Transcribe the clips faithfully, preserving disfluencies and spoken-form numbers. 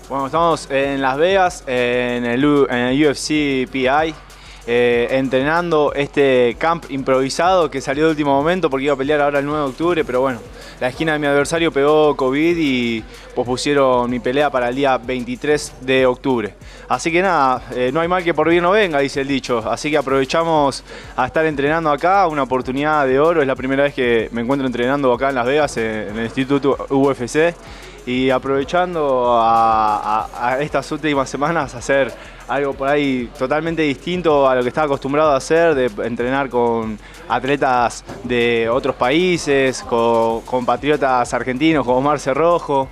Bueno, estamos en Las Vegas, en el, U, en el U F C P I, eh, entrenando este camp improvisado que salió de último momento porque iba a pelear ahora el nueve de octubre, pero bueno, la esquina de mi adversario pegó COVID y pospusieron mi pelea para el día veintitrés de octubre. Así que nada, eh, no hay mal que por bien no venga, dice el dicho. Así que aprovechamos a estar entrenando acá, una oportunidad de oro. Es la primera vez que me encuentro entrenando acá en Las Vegas, en el Instituto U F C. Y aprovechando a, a, a estas últimas semanas hacer algo por ahí totalmente distinto a lo que estaba acostumbrado a hacer, de entrenar con atletas de otros países, con compatriotas argentinos como Omar Cerrojo.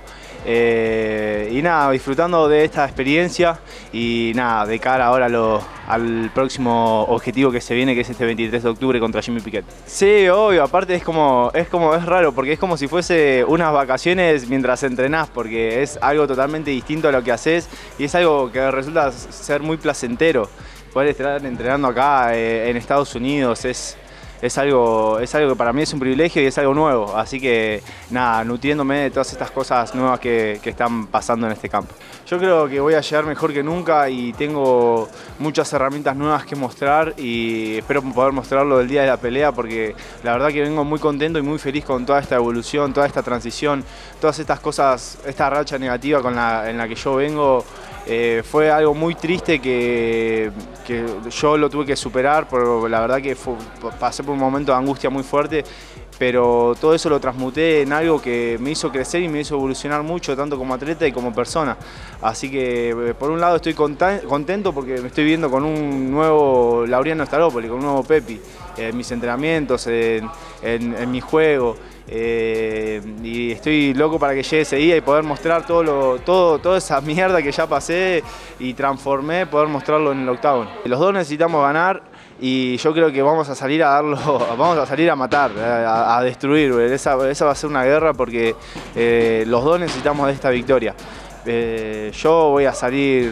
Eh, y nada, disfrutando de esta experiencia y nada, de cara ahora lo, al próximo objetivo que se viene, que es este veintitrés de octubre contra Jimmy Piquet. Sí, obvio, aparte es como, es como, es raro porque es como si fuese unas vacaciones mientras entrenás, porque es algo totalmente distinto a lo que haces y es algo que resulta ser muy placentero. Poder estar entrenando acá eh, en Estados Unidos es... Es algo, es algo que para mí es un privilegio y es algo nuevo, así que nada, nutriéndome de todas estas cosas nuevas que, que están pasando en este campo. Yo creo que voy a llegar mejor que nunca y tengo muchas herramientas nuevas que mostrar y espero poder mostrarlo el día de la pelea porque la verdad que vengo muy contento y muy feliz con toda esta evolución, toda esta transición, todas estas cosas, esta racha negativa con la, en la que yo vengo. Eh, fue algo muy triste que, que yo lo tuve que superar, porque la verdad que fue, pasé por un momento de angustia muy fuerte, pero todo eso lo transmuté en algo que me hizo crecer y me hizo evolucionar mucho, tanto como atleta y como persona. Así que por un lado estoy contento porque me estoy viendo con un nuevo Laureano Staropoli, con un nuevo Pepi, en mis entrenamientos, en, en, en mi juego. Eh, y estoy loco para que llegue ese día y poder mostrar todo lo, todo, toda esa mierda que ya pasé y transformé, poder mostrarlo en el octágono. Los dos necesitamos ganar y yo creo que vamos a salir a darlo, vamos a salir a matar, a, a destruir. Esa, esa va a ser una guerra porque eh, los dos necesitamos de esta victoria. Eh, yo voy a salir...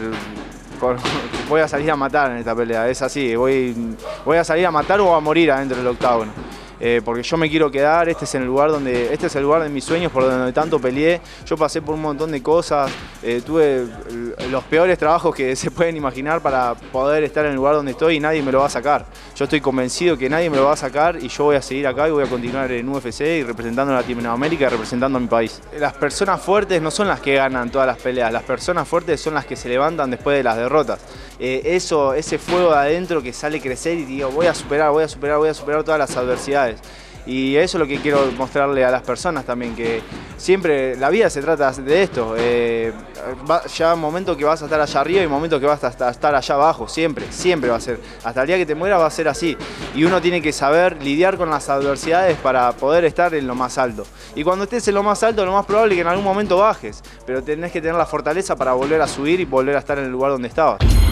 Voy a salir a matar en esta pelea, es así, voy, voy a salir a matar o a morir adentro del octágono. Eh, porque yo me quiero quedar, este es el lugar donde, este es el lugar de mis sueños, por donde tanto peleé. Yo pasé por un montón de cosas, eh, tuve los peores trabajos que se pueden imaginar para poder estar en el lugar donde estoy y nadie me lo va a sacar. Yo estoy convencido que nadie me lo va a sacar y yo voy a seguir acá y voy a continuar en U F C y representando a Latinoamérica y representando a mi país. Las personas fuertes no son las que ganan todas las peleas, las personas fuertes son las que se levantan después de las derrotas. Eh, eso, ese fuego de adentro que sale a crecer y digo, voy a superar, voy a superar, voy a superar todas las adversidades. Y eso es lo que quiero mostrarle a las personas también, que siempre la vida se trata de esto. Eh, va, ya un momento que vas a estar allá arriba y un momento que vas a estar allá abajo, siempre, siempre va a ser. Hasta el día que te mueras va a ser así. Y uno tiene que saber lidiar con las adversidades para poder estar en lo más alto. Y cuando estés en lo más alto, lo más probable es que en algún momento bajes, pero tenés que tener la fortaleza para volver a subir y volver a estar en el lugar donde estabas.